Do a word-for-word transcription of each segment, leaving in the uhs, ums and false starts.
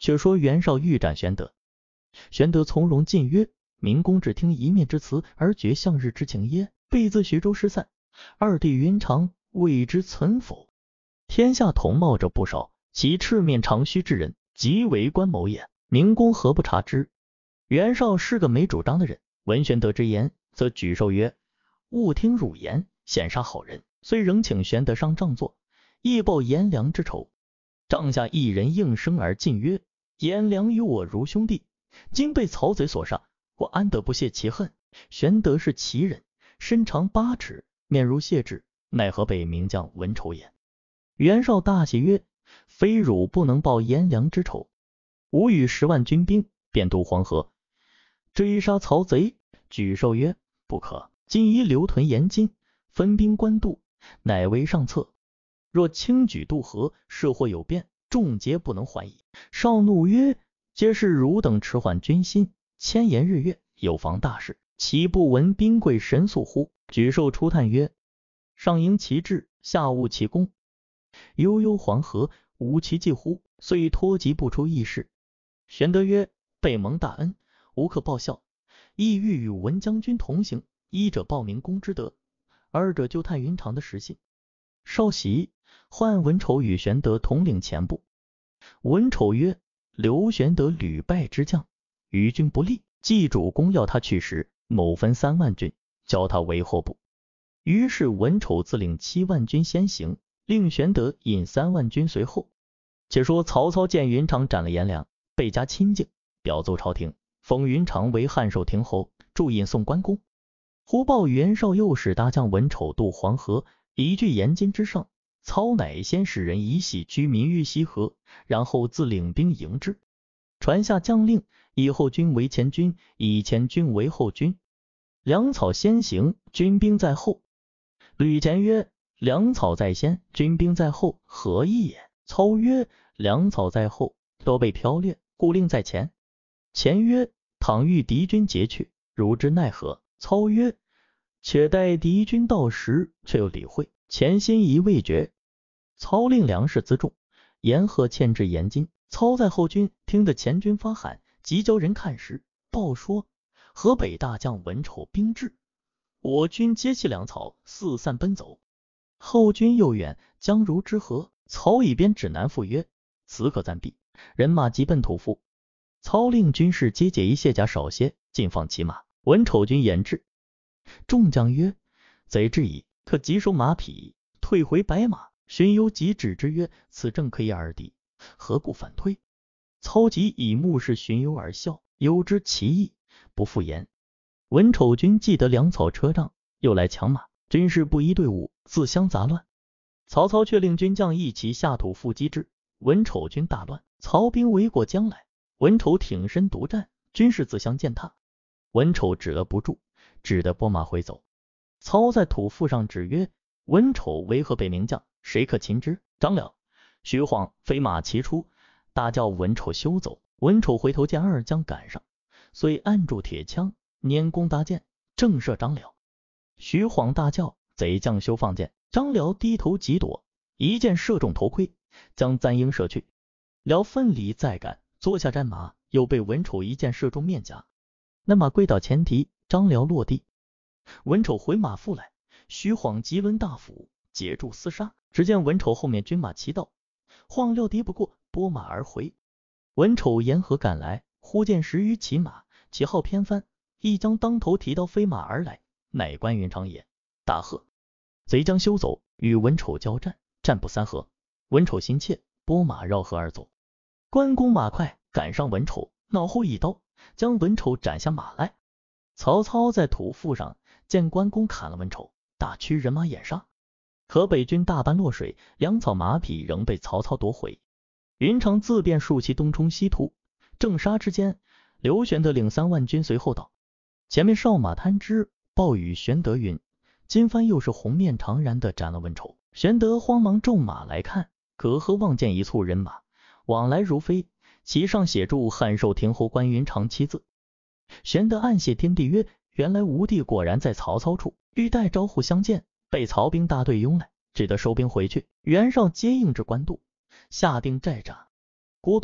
却说袁绍欲斩玄德，玄德从容进曰：明公只听一面之词，而绝向日之情耶？备自徐州失散，二弟云长未知存否？天下同冒者不少，其赤面长须之人，即为官谋也。明公何不察之？袁绍是个没主张的人，闻玄德之言，则举手曰：勿听汝言，险杀好人。遂仍请玄德上帐坐，亦报颜良之仇。帐下一人应声而进曰：颜良与我如兄弟，今被曹贼所杀，我安得不泄其恨？玄德是奇人，身长八尺，面如谢豸，奈何北名将文丑也？袁绍大喜曰：非汝不能报颜良之仇，吾与十万军兵便渡黄河，追杀曹贼。举寿曰：不可，今宜留屯延津，分兵官渡，乃为上策。若轻举渡河，事或有变，众皆不能还矣。绍怒曰：皆是汝等迟缓军心，千言日月，有妨大事，岂不闻兵贵神速乎？举寿出叹曰：上迎其志，下务其功，悠悠黄河，无其计乎？遂托疾不出议事。玄德曰：备蒙大恩，无可报效，意欲与文将军同行，一者报明公之德，二者就探云长的实信。绍喜，唤文丑与玄德统领前部。文丑曰：刘玄德屡败之将，于军不利，冀主公要他去时，某分三万军，教他为后部。于是文丑自领七万军先行，令玄德引三万军随后。且说曹操见云长斩了颜良，倍加亲敬，表奏朝廷，封云长为汉寿亭侯，驻引送关公。忽报袁绍又使大将文丑渡黄河，移据延津之上。操乃先使人以喜居民于西河，然后自领兵迎之，传下将令，以后军为前军，以前军为后军。粮草先行，军兵在后。吕虔曰：粮草在先，军兵在后，何意也？操曰：粮草在后，多被剽掠，故令在前。虔曰：倘遇敌军劫去，如之奈何？操曰：且待敌军到时，却又理会。虔心疑未决。操令粮食辎重，沿河牵至延津。操在后军，听得前军发喊，即叫人看时，报说河北大将文丑兵至，我军皆弃粮草，四散奔走。后军又远，将如之何？操一边指南复曰：此可暂避。人马急奔土阜。操令军士皆解衣卸甲少些，尽放骑马。文丑军掩至。众将曰：贼至矣，可急收马匹，退回白马。荀攸即止之曰：此正可以耳敌，何故反退？操即以目视荀攸而笑，攸知其意，不复言。文丑军既得粮草车仗，又来抢马，军士不依队伍，自相杂乱。曹操却令军将一齐下土阜击之，文丑军大乱，曹兵围过江来。文丑挺身独战，军士自相践踏。文丑止了不住，只得拨马回走。操在土阜上指曰：文丑为河北名将，谁可擒之？张辽、徐晃飞马齐出，大叫文丑休走。文丑回头见二将赶上，遂按住铁枪，拈弓搭箭，正射张辽。徐晃大叫：贼将休放箭！张辽低头急躲，一箭射中头盔，将簪缨射去。辽奋力再赶，坐下战马，又被文丑一箭射中面颊，那马跪倒前蹄，张辽落地。文丑回马复来，徐晃急抡大斧，截住厮杀。只见文丑后面军马齐到，晃料敌不过，拨马而回。文丑沿河赶来，忽见十余骑马，旗号偏翻，一将当头提刀飞马而来，乃关云长也。大喝：贼将休走！与文丑交战，战不三合，文丑心切，拨马绕河而走。关公马快，赶上文丑，脑后一刀，将文丑斩下马来。曹操在土阜上见关公砍了文丑，大驱人马掩杀。河北军大半落水，粮草马匹仍被曹操夺回。云长自便数骑东冲西突，正杀之间，刘玄德领三万军随后到。前面哨马探知，报与玄德云：今番又是红面长髯的斩了文丑。玄德慌忙骤马来看，隔河望见一簇人马，往来如飞，其上写住汉寿亭侯关云长七字。玄德暗谢天地曰：原来吴地果然在曹操处，欲待招呼相见，被曹兵大队拥来，只得收兵回去。袁绍接应至官渡，下定寨栅。郭图、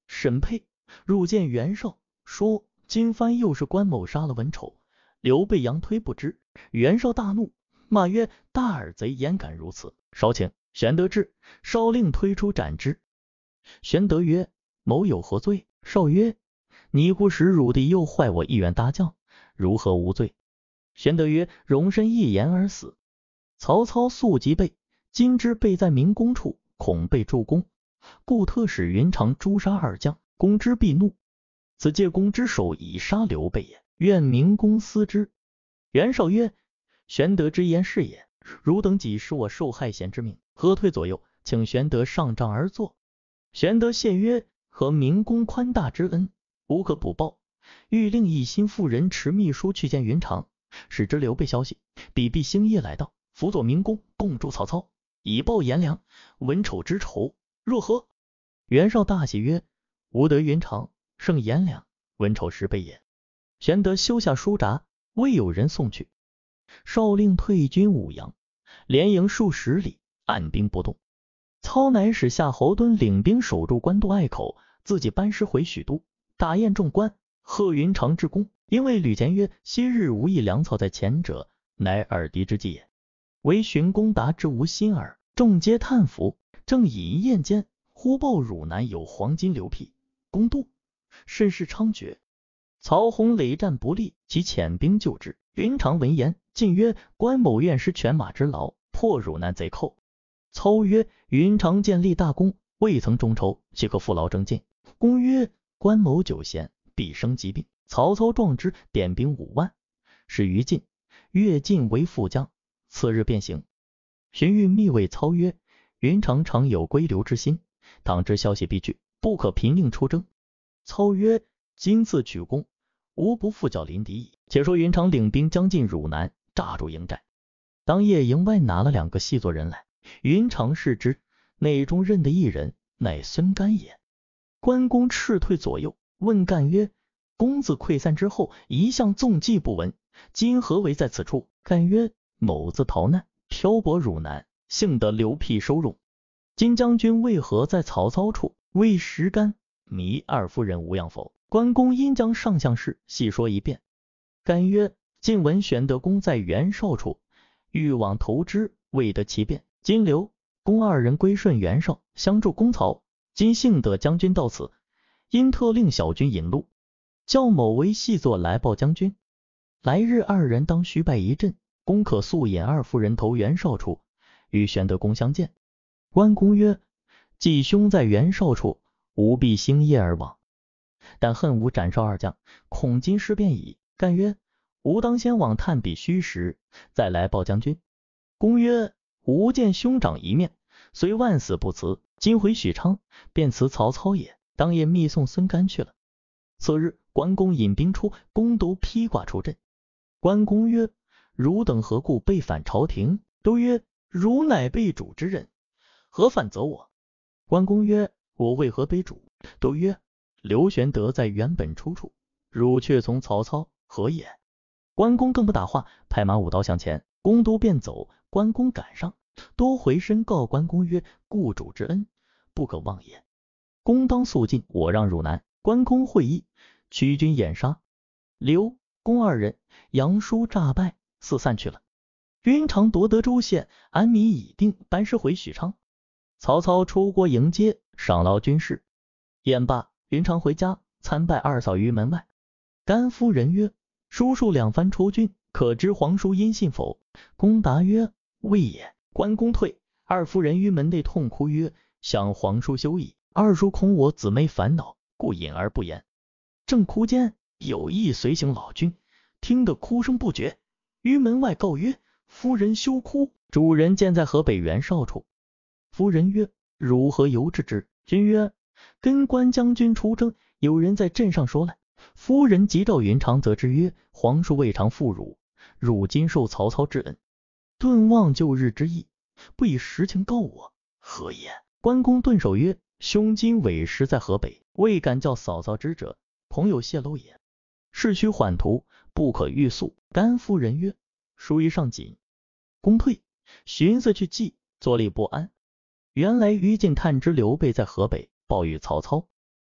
沈佩入见袁绍，说今番又是关某杀了文丑，刘备佯推不知。袁绍大怒，骂曰：大耳贼焉敢如此！稍请。玄德至，绍令推出斩之。玄德曰：某有何罪？绍曰：你故使汝弟又坏我一员大将，如何无罪？玄德曰：容身一言而死。曹操素疾备，今之备在明公处，恐被助攻，故特使云长诛杀二将。公之必怒，此借公之手以杀刘备也，愿明公思之。袁绍曰：玄德之言是也，汝等己使我受害贤之命，何退左右？请玄德上帐而坐。玄德谢曰：何明公宽大之恩，无可补报。欲令一心妇人持密书去见云长，使之刘备消息，彼必星夜来到，辅佐明公，共助曹操，以报颜良、文丑之仇，若何？袁绍大喜曰：吾得云长，胜颜良、文丑十倍也。玄德修下书札，未有人送去。绍令退军五阳，连营数十里，按兵不动。操乃使夏侯惇领兵守住官渡隘口，自己班师回许都，打宴众官，贺云长之功。因为吕虔曰：昔日无益粮草在前者，乃耳敌之计也。唯荀公达之无心耳。众皆叹服。正饮宴间，忽报汝南有黄金流辟，公渡，甚是猖獗。曹洪累战不利，即遣兵救之。云长闻言，进曰：关某愿施犬马之劳，破汝南贼寇。操曰：云长建立大功，未曾中筹，岂可负劳征进？公曰：关某久闲，必生疾病。曹操壮之，点兵五万，使于禁，越禁为副将。次日便行。荀彧密谓操曰：云长常有归刘之心，倘知消息必去，不可频令出征。操曰：今自取功，无不复角临敌矣。且说云长领兵将进汝南，炸住营寨。当夜营外拿了两个细作人来，云长视之，内中认得一人，乃孙干也。关公斥退左右，问干曰：公子溃散之后，一向纵迹不闻，今何为在此处？干曰：某自逃难，漂泊汝南，幸得刘辟收容。今将军为何在曹操处？为石干迷二夫人无恙否？关公因将上相事细说一遍。干曰：近闻玄德公在袁绍处，欲往投之，未得其便。今刘公二人归顺袁绍，相助公曹。今幸得将军到此，因特令小军引路，叫某为细作来报将军。来日二人当须拜一阵，公可速引二夫人投袁绍处，与玄德公相见。关公曰：既兄在袁绍处，吾必星夜而往，但恨吾斩绍二将，恐今事变矣。干曰：吾当先往探彼虚实，再来报将军。公曰：吾见兄长一面，虽万死不辞。今回许昌，便辞曹操也。当夜密送孙干去了。次日，关公引兵出，公都披挂出阵。关公曰：汝等何故背反朝廷？都曰：汝乃被主之人，何反责我？关公曰：我为何背主？都曰：刘玄德在原本出处，汝却从曹操，何也？关公更不打话，拍马舞刀向前，公都便走。关公赶上，多回身告关公曰：故主之恩，不可忘也。公当速进，我让汝南。关公会意，驱军掩杀。刘公二人杨叔诈败，四散去了。云长夺得州县，安民已定，班师回许昌。曹操出国迎接，赏劳军士。宴罢，云长回家，参拜二嫂于门外。甘夫人曰：叔叔两番出军，可知皇叔音信否？公答曰：未也。关公退，二夫人于门内痛哭曰：想皇叔休矣，二叔恐我姊妹烦恼，故隐而不言。正哭间，有一随行老君，听得哭声不绝，于门外告曰：夫人休哭，主人见在河北袁绍处。夫人曰：如何由之之？君曰：跟关将军出征，有人在镇上说来。夫人即召云长责之曰：皇叔未尝负汝，汝今受曹操之恩，顿忘旧日之意，不以实情告我，何也？关公顿首曰：兄今委实在河北，未敢叫嫂嫂知者，恐有泄露也。事须缓图，不可欲速。甘夫人曰：书一上紧。公退，寻思去计，坐立不安。原来于禁探知刘备在河北，报与曹操。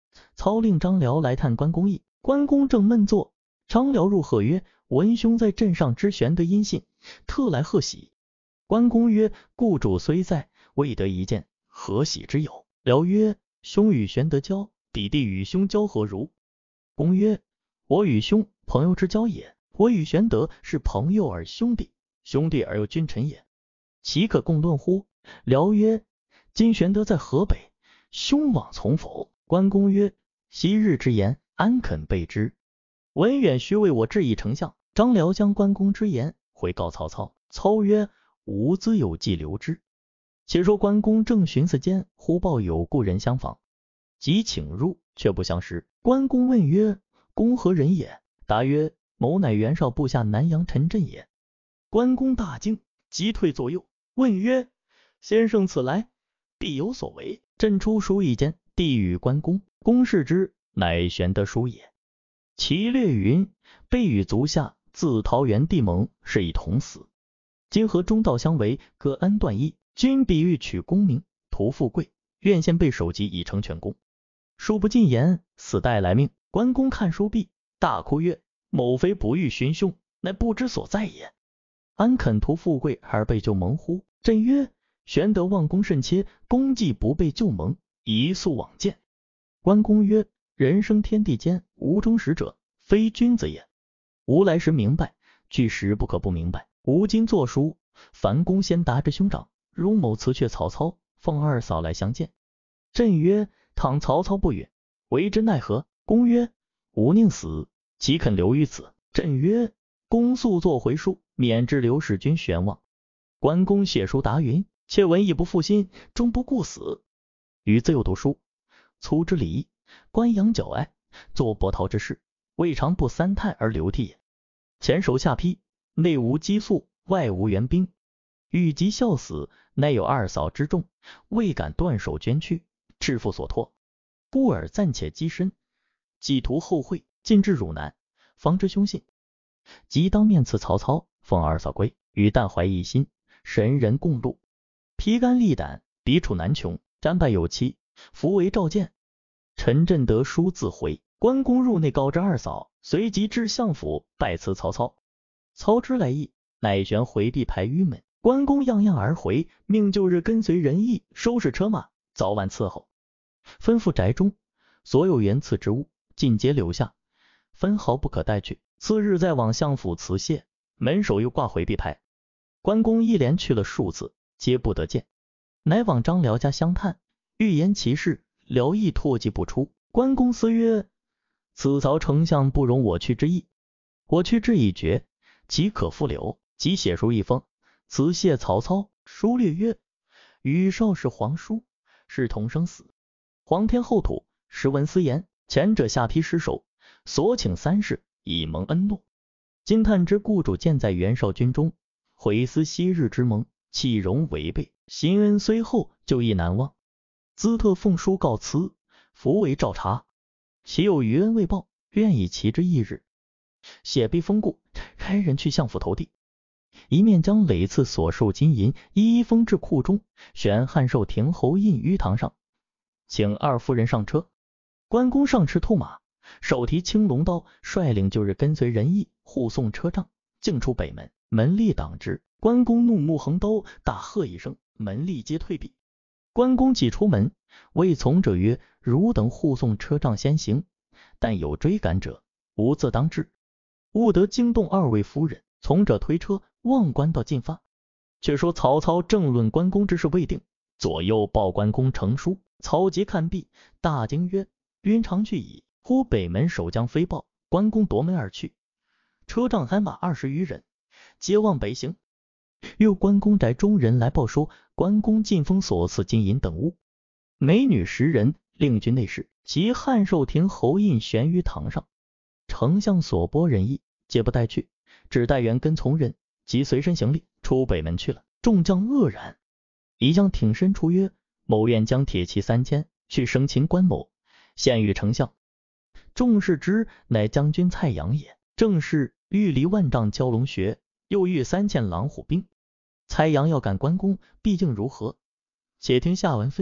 操令张辽来探关公意。关公正闷坐，张辽入贺曰：文兄在镇上知玄德音信，特来贺喜。关公曰：故主虽在，未得一见，何喜之有？辽曰：兄与玄德交，彼弟与兄交何如？公曰：我与兄朋友之交也，我与玄德是朋友而兄弟，兄弟而又君臣也，岂可共论乎？辽曰：今玄德在河北，兄往从否？关公曰：昔日之言，安肯背之？文远须为我致意丞相。张辽将关公之言回告曹操。操曰：吾自有计留之。且说关公正寻思间，忽报有故人相访，即请入，却不相识。关公问曰：公何人也？答曰：某乃袁绍部下南阳陈震也。关公大惊，急退左右，问曰：先生此来，必有所为。震出书一间，递与关公。公视之，乃玄德书也。其略云：备与足下，自桃园地盟，是以同死。今和中道相为，各恩断义。君必欲取功名，图富贵，愿先被首级以成全功。书不尽言，死待来命。关公看书毕，大哭曰：某非不欲寻凶，乃不知所在也。安肯图富贵而被救盟乎？朕曰：玄德望公甚切，公既不被救盟，宜速往见。关公曰：人生天地间，无忠实者，非君子也。吾来时明白，去时不可不明白。吾今作书，樊公先达之兄长，如某辞却曹操，奉二嫂来相见。朕曰：倘曹操不允，为之奈何？公曰：吾宁死，岂肯留于此？朕曰：公速作回书，免致刘使君悬望。关公写书答云：妾闻义不负心，终不顾死。余自幼读书，粗知礼义，观阳皎爱，做伯陶之事，未尝不三叹而流涕也。前手下邳，内无激素，外无援兵，欲及效死，乃有二嫂之众，未敢断手捐躯，致父所托，故而暂且击身，既图后会，进至汝南，方知凶信，即当面辞曹操，奉二嫂归，与但怀一心，神人共戮，披肝沥胆，彼处难穷，战败有期，弗为召见。陈震得书自回。关公入内告知二嫂，随即至相府拜辞曹操。操之来意，乃旋回避牌于门。关公样样而回，命就日跟随仁义，收拾车马，早晚伺候。吩咐宅中所有原赐之物，尽皆留下，分毫不可带去。次日再往相府辞谢，门首又挂回避牌。关公一连去了数次，皆不得见，乃往张辽家相探，欲言其事，辽亦唾迹不出。关公思曰：此曹丞相不容我去之意，我去之已决，岂可复留？即写书一封，辞谢曹操。书略曰：与少是皇叔，是同生死，皇天厚土，实闻私言，前者下邳失守，所请三事，以蒙恩诺。今探知故主见在袁绍军中，悔思昔日之盟，弃容违背，行恩虽厚，就亦难忘。兹特奉书告辞，弗为照察，岂有余恩未报，愿以其之一日。写毕封故，差人去相府投递，一面将累次所受金银一一封至库中，悬汉寿亭侯印于堂上，请二夫人上车。关公上驰兔马，手提青龙刀，率领旧日跟随仁义护送车仗，径出北门，门吏挡之。关公怒目横刀，大喝一声，门吏皆退避。关公挤出门，谓从者曰：汝等护送车仗先行，但有追赶者，吾自当治，勿得惊动二位夫人。从者推车望关道进发。却说曹操正论关公之事未定，左右报关公成书。曹节看毕，大惊曰：云长去矣！忽北门守将飞报，关公夺门而去，车仗鞍马二十余人，皆往北行。又关公宅中人来报说，关公进封所赐金银等物，美女十人，令军内侍，及汉寿亭侯印悬于堂上。丞相所拨人意，皆不带去，只带原跟从人及随身行李出北门去了。众将愕然。一将挺身出曰：某愿将铁骑三千，去生擒关某，献与丞相。众视之，乃将军蔡阳也。正是欲离万丈蛟龙穴，又遇三千狼虎兵。蔡阳要赶关公，毕竟如何？且听下文分解。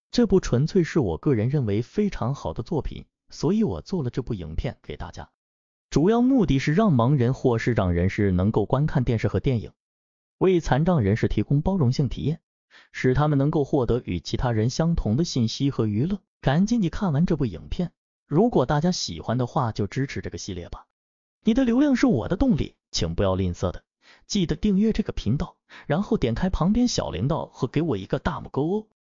这部纯粹是我个人认为非常好的作品，所以我做了这部影片给大家。主要目的是让盲人或视障人士能够观看电视和电影，为残障人士提供包容性体验，使他们能够获得与其他人相同的信息和娱乐。赶紧地看完这部影片，如果大家喜欢的话，就支持这个系列吧。你的流量是我的动力，请不要吝啬的，记得订阅这个频道，然后点开旁边小铃铛和给我一个大拇哥哦。